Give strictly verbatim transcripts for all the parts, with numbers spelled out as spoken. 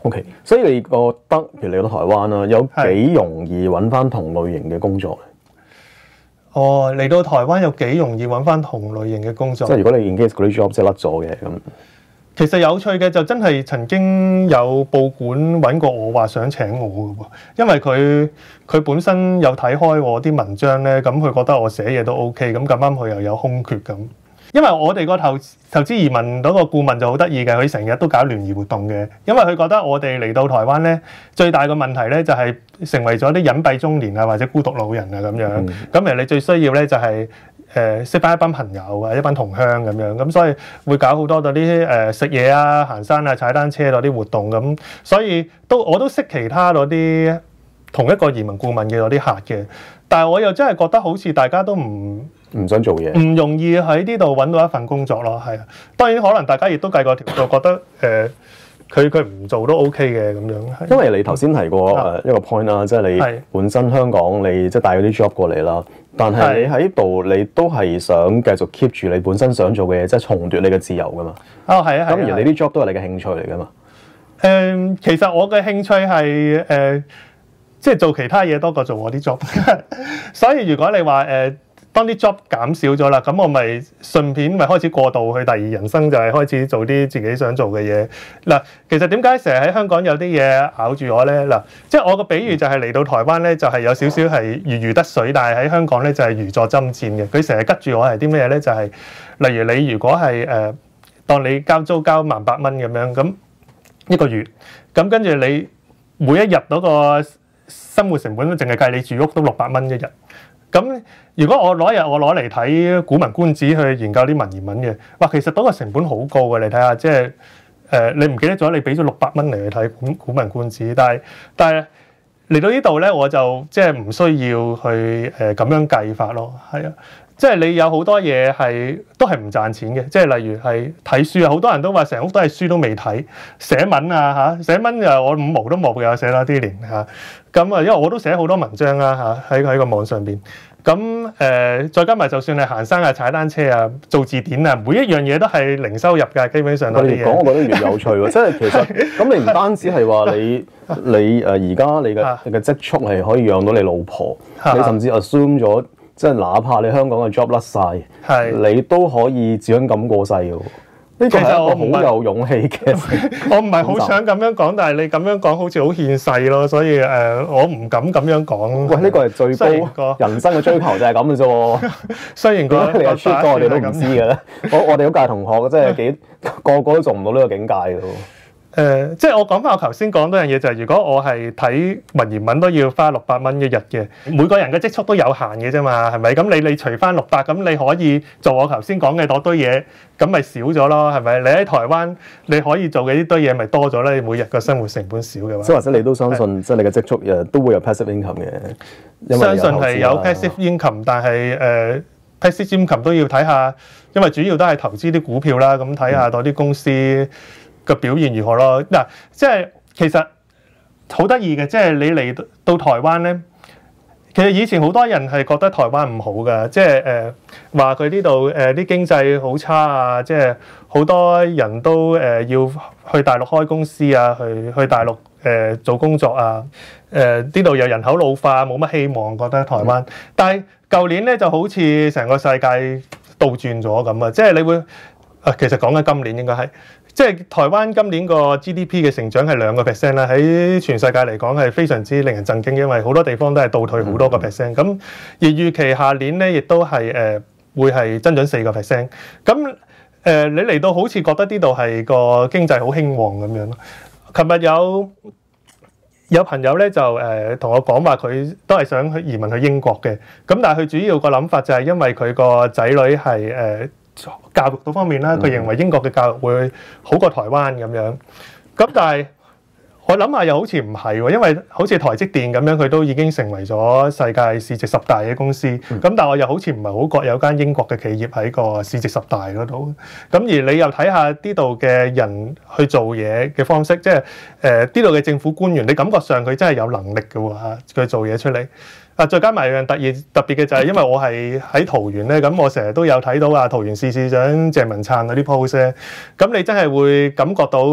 OK， 所以你覺得，譬如嚟到台灣啦，有幾容易揾翻同類型嘅工作咧？ 哦，嚟到台灣有幾容易揾翻同類型嘅工作？ 即係如果你 engage 嗰啲 job 即係甩咗嘅咁。 其實有趣嘅就真係曾經有報館揾過我話想請我嘅喎，因為佢佢本身有睇開我啲文章咧，咁佢覺得我寫嘢都 OK，咁咁啱佢又有空缺咁。因為我哋個投投資移民嗰個顧問就好得意嘅，佢成日都搞聯誼活動嘅，因為佢覺得我哋嚟到台灣咧，最大嘅問題咧就係成為咗啲隱蔽中年啊或者孤獨老人啊咁樣。咁誒、嗯、你最需要咧就係誒識翻一班朋友啊，一班同鄉咁樣，咁所以會搞好多嗰啲誒食嘢啊、行山啊、踩單車嗰啲活動咁，所以都我都識其他嗰啲同一個移民顧問嘅嗰啲客嘅，但係我又真係覺得好似大家都唔唔想做嘢， 唔容易喺呢度揾到一份工作咯，係啊。當然可能大家亦都計過條數，覺得誒佢佢唔做都 OK 嘅咁樣。 因為你頭先提過誒一個 point 啦，即係你本身香港你即係帶嗰啲 job 過嚟啦，但係你喺度你都係想繼續 keep 住你本身想做嘅嘢，即係重奪你嘅自由噶嘛。 哦，係啊， 咁而你啲 job 都係你嘅興趣嚟噶嘛。 誒、呃，其實我嘅興趣係誒、呃，即係做其他嘢多過做我啲 job。所以如果你話誒，呃當啲 job 減少咗啦，咁我咪順便咪開始過渡去第二人生，就係開始做啲自己想做嘅嘢。嗱，其實點解成日喺香港有啲嘢咬住我咧？嗱，即係我個比喻就係嚟到台灣咧，就係有少少係如魚得水，但係喺香港咧就係如坐針氈嘅。佢成日拮住我係啲咩咧？就係例如你如果係誒，當你交租交萬八蚊咁樣，咁一個月，咁跟住你每一日嗰個生活成本都淨係計你住屋都六百蚊一日。咁如果我攞日我攞嚟睇《古文觀止》去研究啲文言文嘅，哇，其實嗰個成本好高嘅，你睇下，即係誒，你唔記得咗你俾咗六百蚊嚟去睇《古古文觀止》，但係但係嚟到呢度咧，我就即係唔需要去誒咁樣計法咯，係啊，即係你有好多嘢係都係唔賺錢嘅，即係例如係睇書啊，好多人都話成屋都係書都未睇，寫文啊嚇，寫文又我五毛都冇嘅，寫咗啲年嚇。咁啊，因為我都寫好多文章啦嚇，喺喺個網上邊。咁誒、呃，再加埋就算係行山啊、踩單車啊、做字典啊，每一樣嘢都係零收入㗎，基本上都啲嘢。 講我覺得越有趣喎，即係其實咁你唔單止係話你你誒而家你嘅你嘅積蓄係可以養到你老婆，你甚至 assume 咗，即係哪怕你香港嘅 job 甩晒，你都可以照樣咁過世嘅喎。呢個係一個好有勇氣嘅， 我唔係好想咁樣講，但係你咁樣講好似好獻世咯，所以誒、呃，我唔敢咁樣講。 喂，呢、這個係最高人生嘅追求就係咁嘅啫喎。 雖然個你係出過，我哋都唔知嘅咧。我我哋嗰屆同學即係幾個個都做唔到呢個境界嘅喎。 誒、呃，即係我講翻我頭先講嗰樣嘢，就係如果我係睇文言文都要花六百蚊一日嘅，每個人嘅積蓄都有限嘅啫嘛，係咪？咁你你除翻六百，咁你可以做我頭先講嘅嗰堆嘢，咁咪少咗咯，係咪？你喺台灣你可以做嘅呢堆嘢咪多咗咧？每日個生活成本少嘅話， 即係或者你都相信，即係你嘅積蓄誒都會有 passive income 嘅。因為相信係有 passive income，但係誒、呃、passive income 都要睇下，因為主要都係投資啲股票啦，咁睇下嗰啲公司個表現如何咯？嗱，即係其實好得意嘅，即係你嚟到台灣咧，其實以前好多人係覺得台灣唔好㗎，即係誒話佢呢度誒啲經濟好差啊，即係好多人都誒、呃、要去大陸開公司啊，去去大陸誒、呃、做工作啊，誒呢度又人口老化，冇乜希望，覺得台灣。嗯、但係舊年咧就好似成個世界倒轉咗咁啊！即係你會啊，其實講緊今年應該係。即係台灣今年個 G D P 嘅成長係兩個 percent 啦，喺全世界嚟講係非常之令人震驚，因為好多地方都係倒退好多個 percent。咁而預期下年咧，亦都係誒、呃、會係增長四個 percent。咁誒、呃、你嚟到好似覺得呢度係個經濟好興旺咁樣咯。琴日有有朋友咧就誒同、呃、我講話，佢都係想去移民去英國嘅。咁但係佢主要個諗法就係因為佢個仔女係誒。呃教育嗰方面啦，佢認為英國嘅教育會好過台灣咁樣。咁但係我諗下又好似唔係喎，因為好似台積電咁樣，佢都已經成為咗世界市值十大嘅公司。咁、嗯、但係我又好似唔係好覺有間英國嘅企業喺個市值十大嗰度。咁而你又睇下呢度嘅人去做嘢嘅方式，即係誒呢度嘅政府官員，你感覺上佢真係有能力嘅喎嚇，佢做嘢出嚟。啊！再加埋樣特別特別嘅就係，因為我係喺桃園咧，咁我成日都有睇到啊桃園市市長鄭文燦嗰啲 post 咧，咁你真係會感覺到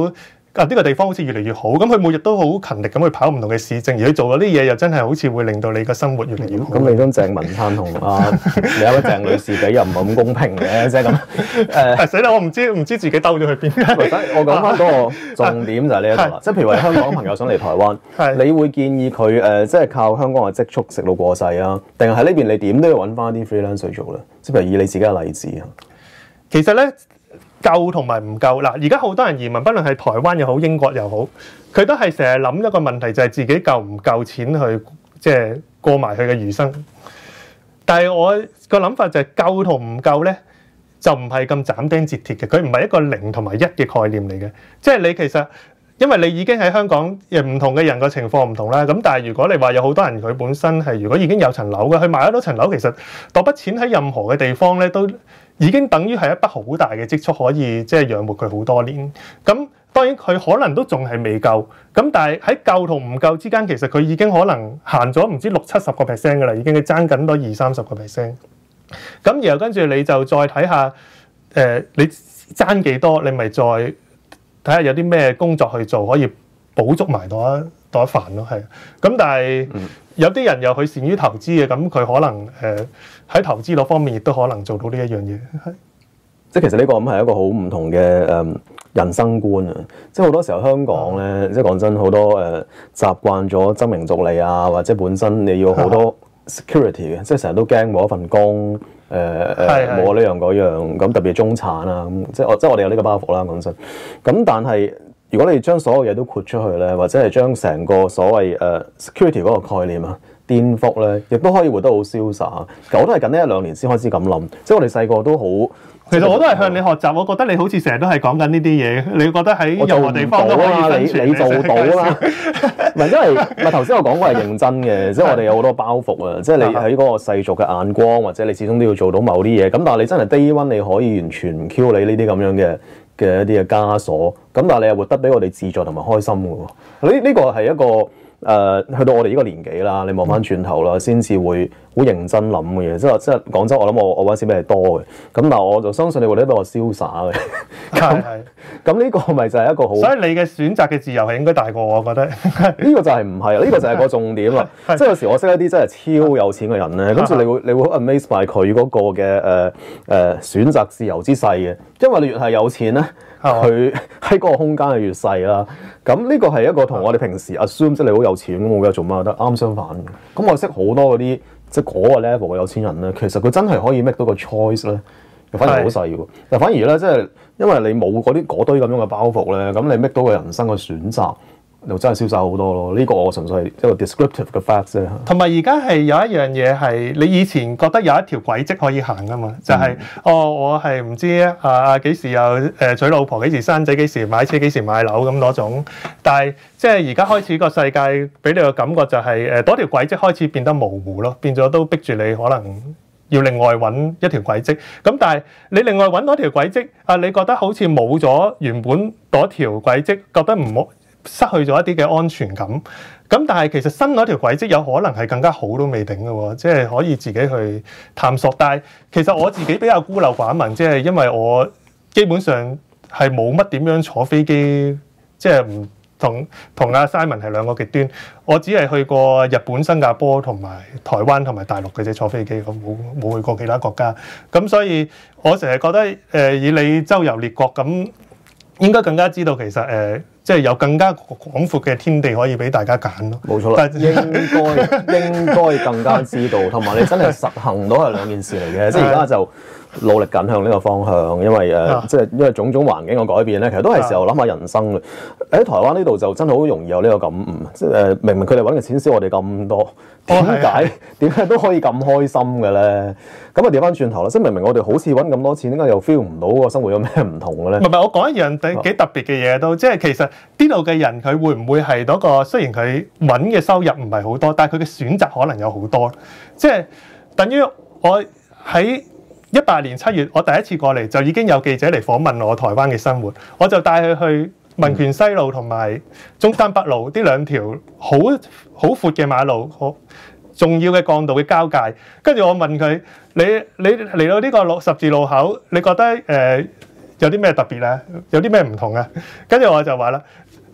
啊呢個地方好似越嚟越好，咁佢每日都好勤力咁去跑唔同嘅市政，而佢做嗰啲嘢又真係好似會令到你個生活越嚟越好。 咁你跟鄭文燦同啊你有個鄭女士比又唔係咁公平嘅，即係咁誒。 死啦！我唔知唔知自己兜咗去邊。 我講翻嗰個重點就係呢一度啦，即係譬如話香港朋友想嚟台灣，你會建議佢誒即係靠香港嘅積蓄食到過世啊，定係喺呢邊你點都要揾翻啲 freelance 去做咧？即係譬如以你自己嘅例子啊。 其實咧。夠同埋唔夠嗱，而家好多人移民，不論係台灣又好、英國又好，佢都係成日諗一個問題，就係自己夠唔夠錢去即係過埋佢嘅餘生。但係我個諗法就係夠同唔夠咧，就唔係咁斬釘截鐵嘅，佢唔係一個零同埋一嘅概念嚟嘅。即係你其實因為你已經喺香港，誒唔同嘅人個情況唔同啦。咁但係如果你話有好多人佢本身係如果已經有層樓嘅，佢買得到層樓，其實嗰筆錢喺任何嘅地方咧都已經等於係一筆好大嘅積蓄，可以即係養活佢好多年。咁當然佢可能都仲係未夠，咁但係喺夠同唔夠之間，其實佢已經可能行咗唔知六七十個 percent 㗎啦，已經係爭緊多二三十個 percent。咁然後跟住你就再睇下，誒、呃、你爭幾多，你咪再睇下有啲咩工作去做，可以補足埋多一多一飯咯，係。咁但係有啲人又去善於投資嘅，咁佢可能誒喺、呃、投資嗰方面亦都可能做到呢一樣嘢，係。 即係其實呢個咁係一個好唔同嘅誒人生觀啊！即係好多時候香港咧，即係講真，好多誒、呃、習慣咗爭名逐利啊，或者本身你要好多 security 嘅，即係成日都驚冇一份工，誒誒冇呢樣嗰樣，咁特別係中產啊，咁即係我即係我哋有呢個包袱啦，講真。咁但係如果你將所有嘢都豁出去咧，或者係將成個所謂誒、uh, security 嗰個概念啊顛覆咧，亦都可以活得好瀟灑。其實我都係近呢一兩年先開始咁諗，即係我哋細個都好。 其實我都係向你學習，我覺得你好似成日都係講緊呢啲嘢，你覺得喺任何地方都可以生存， 你你做到啦。唔係因為唔係頭先我講過係認真嘅，即係我哋有好多包袱啊，即係你喺嗰個世俗嘅眼光，或者你始終都要做到某啲嘢。咁但係你真係 day one 你可以完全唔 Q 你呢啲咁樣嘅嘅一啲嘅枷鎖。咁但係你又活得比我哋自在同埋開心嘅喎。呢呢個係一個。誒、呃、去到我哋呢個年紀啦，你望翻轉頭啦，先至會好認真諗嘅嘢。即係即係講真，我諗我我揾錢比你多嘅，咁但係我就相信你活得比我瀟灑嘅。係係。咁呢個咪就係一個好。所以你嘅選擇嘅自由係應該大過我，我覺得。呢個就係唔係啊？呢個就係個重點啦。即係有時我識一啲真係超有錢嘅人咧，跟住你會你會好 amazed by 佢嗰個嘅誒誒選擇自由之勢嘅，因為你越係有錢咧。佢喺嗰個空間係越細啦，咁呢個係一個同我哋平時 assume 即係你好有錢咁，我而家做乜得啱相反嘅。咁我識好多嗰啲即係嗰個 level 嘅有錢人咧，其實佢真係可以 make 到個 choice 咧，又反而好細喎。但反而咧，即係因為你冇嗰啲嗰堆咁樣嘅包袱咧，咁你 make 到個人生嘅選擇。又真係瀟灑好多咯！呢、這個我純粹係一個 descriptive 嘅 fact 啫。同埋而家係有一樣嘢係你以前覺得有一條軌跡可以行噶嘛，就係、是嗯、哦，我係唔知啊幾時又誒娶老婆，幾時生仔，幾時買車，幾時買樓咁嗰種。但係即係而家開始個世界俾你個感覺就係誒嗰條軌跡開始變得模糊咯，變咗都逼住你可能要另外揾一條軌跡。咁但係你另外揾嗰條軌跡啊，你覺得好似冇咗原本嗰條軌跡，覺得唔好。失去咗一啲嘅安全感，咁但係其實新嗰條軌跡有可能係更加好都未定嘅喎，即係可以自己去探索。但係其實我自己比較孤陋寡聞，即係因為我基本上係冇乜點樣坐飛機，即係唔同同阿 Simon 係兩個極端。我只係去過日本、新加坡同埋台灣同埋大陸嘅啫，坐飛機，我冇冇去過其他國家。咁所以我成日覺得誒、呃，以你周遊列國咁，應該更加知道其實誒。呃即係有更加廣闊嘅天地可以俾大家揀咯。冇錯啦，應該應該更加知道，同埋你真係實行到係兩件事嚟嘅。即係而家就努力緊向呢個方向，因為誒、呃，即係因為種種環境嘅改變咧，其實都係時候諗下人生嘅。喺台灣呢度就真係好容易有呢個感悟，即係誒，明明佢哋揾嘅錢少我哋咁多，點解點解都可以咁開心嘅咧？咁啊調翻轉頭啦，即係明明我哋好似揾咁多錢，點解又 feel 唔到個生活有咩唔同嘅咧？唔係唔係，我講一樣幾特別嘅嘢都，即係其實呢度嘅人佢會唔會係嗰個？雖然佢揾嘅收入唔係好多，但係佢嘅選擇可能有好多。即係等於我喺一八年七月，我第一次過嚟就已經有記者嚟訪問我台灣嘅生活，我就帶佢去民權西路同埋中山北路呢兩條好好闊嘅馬路，好重要嘅幹道嘅交界。跟住我問佢：你你嚟到呢個六十字路口，你覺得誒、呃、有啲咩特別咧？有啲咩唔同啊？跟住我就話啦，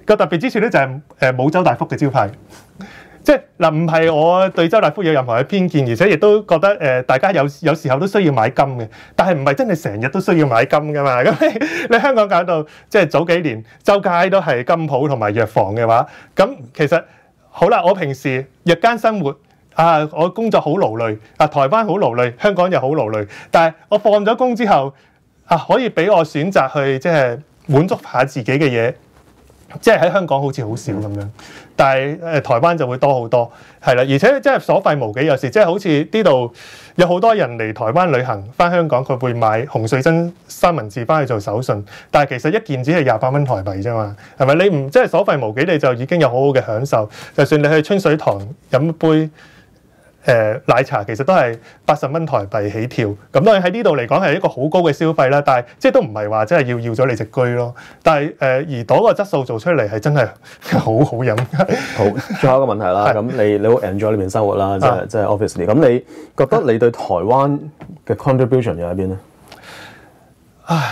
個特別之處咧就係誒冇周大福嘅招牌。即係嗱，唔係我對周大福有任何嘅偏見，而且亦都覺得誒、呃、大家有有時候都需要買金嘅，但係唔係真係成日都需要買金㗎嘛？咁你，你香港搞到即係早幾年周街都係金鋪同埋藥房嘅話，咁其實好啦，我平時日間生活啊，我工作好勞累啊，台灣好勞累，香港又好勞累，但係我放咗工之後啊，可以俾我選擇去即係滿足下自己嘅嘢。即係喺香港好似好少咁樣，但係誒、呃、台灣就會多好多，係啦，而且即係所費無幾，有時即係好似呢度有好多人嚟台灣旅行，翻香港佢會買洪瑞珍三文治翻去做手信，但係其實一件只係廿八蚊台幣啫嘛，係咪？你唔即係所費無幾，你就已經有好好嘅享受。就算你去春水堂飲杯誒、呃、奶茶，其實都係八十蚊台幣起跳，咁當然喺呢度嚟講係一個好高嘅消費啦。但係即係都唔係話真係要要咗你隻居咯。但係誒、呃、而嗰個質素做出嚟係真係好好飲。 好，最後一個問題啦。咁你你好 enjoy 呢邊生活啦，即係即係 obviously。咁你覺得你對台灣嘅 contribution 又喺邊咧？ 唉，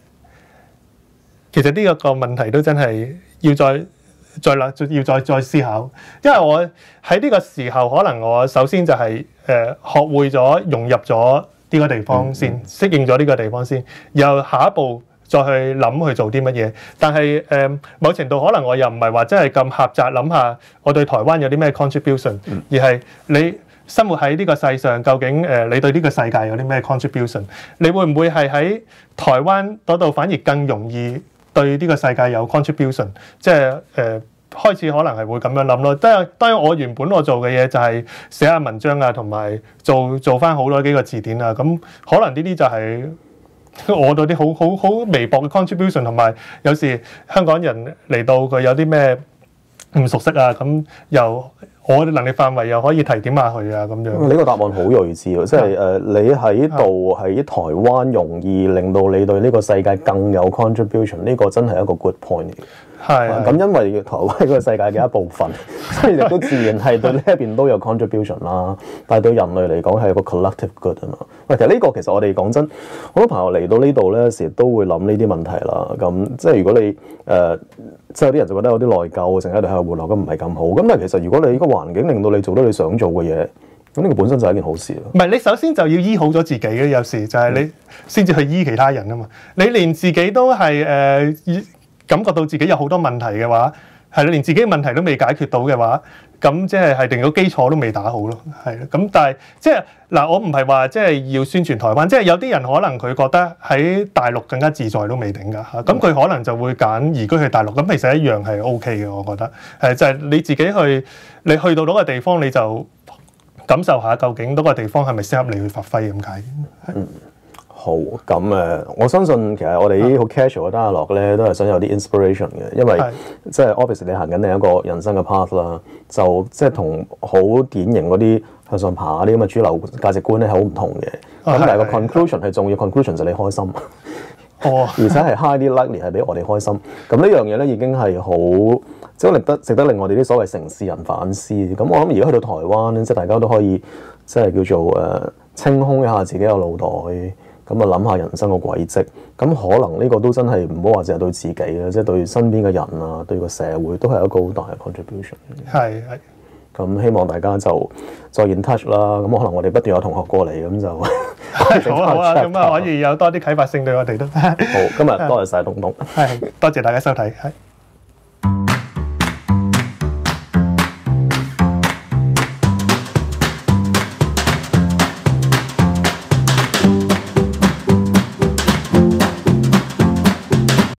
其實呢一個問題都真係要再。再啦，要再再思考，因為我喺呢個時候，可能我首先就係、是、誒、呃、學會咗融入咗呢個地方先，嗯嗯、適應咗呢個地方先，然後下一步再去諗去做啲乜嘢。但係誒、呃、某程度可能我又唔係話真係咁狹窄，諗下我對台灣有啲咩 contribution，、嗯、而係你生活喺呢個世上，究竟誒、呃、你對呢個世界有啲咩 contribution？ 你會唔會係喺台灣嗰度反而更容易對呢個世界有 contribution， 即係誒、呃、開始可能係會咁樣諗咯。當然當然，我原本我做嘅嘢就係寫下文章啊，同埋做做翻好多幾個字典啊。咁可能呢啲就係我對啲好好好微薄嘅 contribution， 同埋有，有時香港人嚟到佢有啲咩唔熟悉啊，咁又我嘅能力範圍又可以提點下佢啊，咁樣。呢個答案好睿智喎，即係誒你喺度喺台灣容易令到你對呢個世界更有 contribution， 呢個真係一個 good point 嚟嘅。係咁，因為台灣係個世界嘅一部分，所以亦都自然係對呢一邊都有 contribution 啦。但係對人類嚟講係一個 collective good 啊嘛。喂，其實呢個其實我哋講真，好多朋友嚟到呢度咧，有時都會諗呢啲問題啦。咁即係如果你誒、呃，即係有啲人就覺得有啲內疚，成日喺度喺度活落，咁唔係咁好。咁但係其實如果你呢個環境令到你做到你想做嘅嘢，咁呢個本身就係一件好事咯。唔係， 你首先就要醫好咗自己嘅，有時就係你先至去醫其他人啊嘛。你連自己都係誒、呃、感覺到自己有好多問題嘅話，係你連自己嘅問題都未解決到嘅話，咁即係係連個基礎都未打好咯。係啦，咁但係即係嗱，我唔係話即係要宣傳台灣，即係有啲人可能佢覺得喺大陸更加自在都未定㗎嚇，咁佢可能就會揀移居去大陸，咁其實一樣係 O K 嘅，我覺得係就係、是、你自己去，你去到嗰個地方你就感受下究竟嗰個地方係咪適合你去發揮咁解。 嗯，好，咁誒，我相信其實我哋呢啲好 casual 嘅 dialogue咧，都係想有啲 inspiration 嘅，因為即係 obviously 你行緊另一個人生嘅 path 啦，就即係同好典型嗰啲向上爬啲咁嘅主流價值觀咧係好唔同嘅。咁但係個 conclusion 係重要 ，conclusion 就係你開心。哦，而且係 highly likely 係俾我哋開心。咁呢樣嘢咧已經係好，即係值得值得令我哋啲所謂城市人反思。咁我諗而家去到台灣咧，即係大家都可以即係叫做誒、呃、清空一下自己嘅腦袋，咁啊諗下人生嘅軌跡。咁可能呢個都真係唔好話淨係對自己啦，即係對身邊嘅人啊，對個社會都係一個好大嘅 contribution。 係係。 咁希望大家就再 in touch 啦。咁可能我哋不斷有同學過嚟，咁就好啊好啊，咁啊可以有多啲啟發性對我哋都。 好，今日多謝晒東東。 係，多謝大家收睇。係。